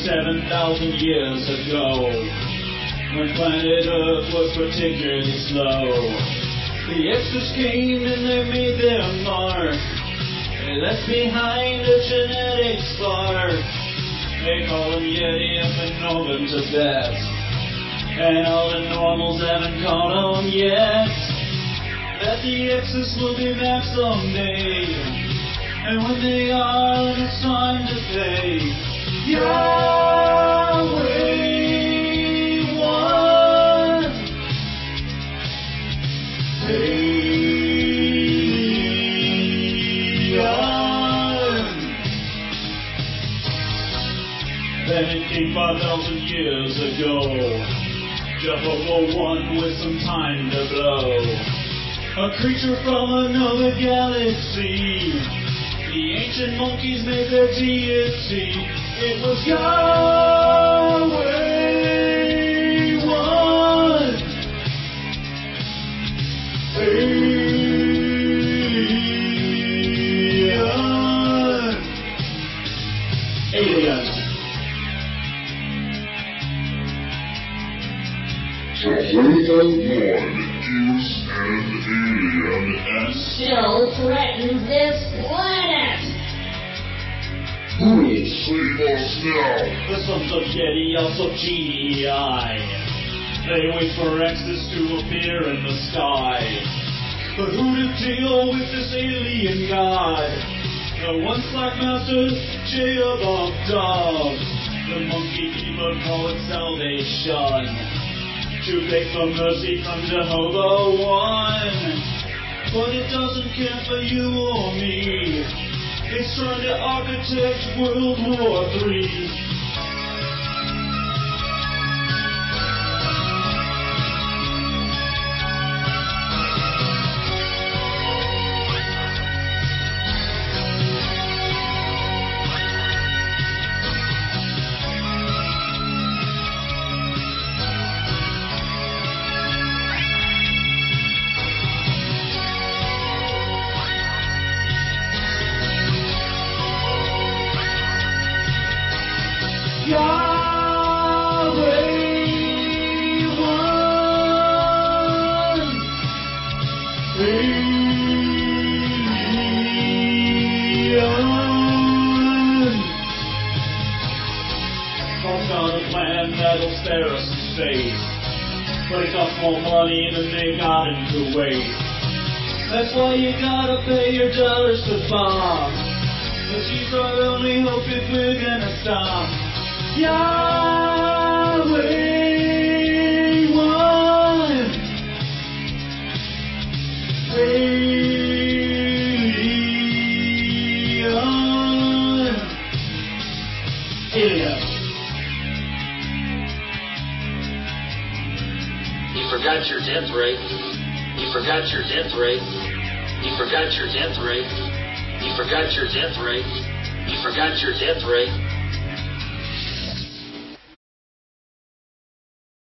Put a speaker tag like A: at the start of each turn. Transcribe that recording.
A: 7,000 years ago, when planet Earth was particularly slow. The X's came and they made their mark. They left behind a genetic spark. They call them Yeti up in northern Tibet, and all the normals haven't caught them yet. That the X's will be back someday, and when they are, then it's time to pay. JHVH-1. Then it came 5,000 years ago, JHVH-1 with some time to blow. A creature from another galaxy. The ancient monkeys made their deity. It was JHVH-1. Alien.
B: JHVH-1 is an alien and
C: still threatens this planet.
B: who will save us now?
A: The sons of Yeti, also GEI. They wait for X's to appear in the sky. But who to deal with this alien god? The one Slack Master, Doktors. The monkey people call it salvation, to beg for mercy from JHVH-1. But it doesn't care for you or me. It's trying to architect World War III. God's got a plan that'll spare us some space, but it costs more money than they got in Kuwait. That's why you gotta pay your dollars to Bob, 'cause he's our only hope if we're gonna stop. JHVH-1. Alien.
D: You forgot your death rate. You forgot your death rate. You forgot your death rate. You forgot your death rate. You forgot your death rate.